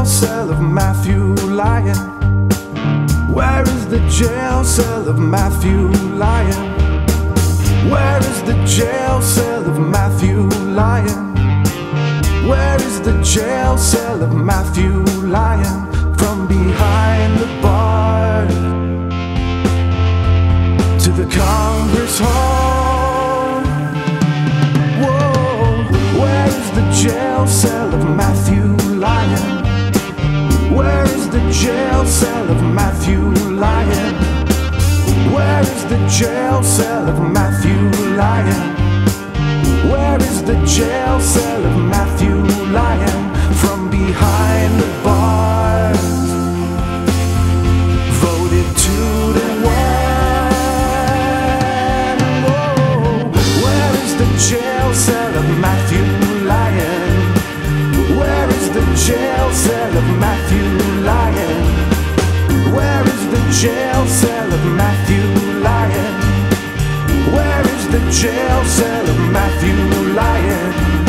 cell of Matthew Lyon? Where is the jail cell of Matthew Lyon? Where is the jail cell of Matthew Lyon? Where is the jail cell of Matthew Lyon? From behind the bars to the Congress Hall. Whoa, where is the jail cell of Matthew Lyon? Where is the jail cell of Matthew Lyon? Where is the jail cell of Matthew Lyon? Where is the jail cell of Matthew Lyon? From behind the bars, voted 2-1. Whoa, where is the jail cell of Matthew Lyon? Where is the jail cell of Matthew Lyon? Where is the jail cell of Matthew Lyon? Where is the jail cell of Matthew Lyon?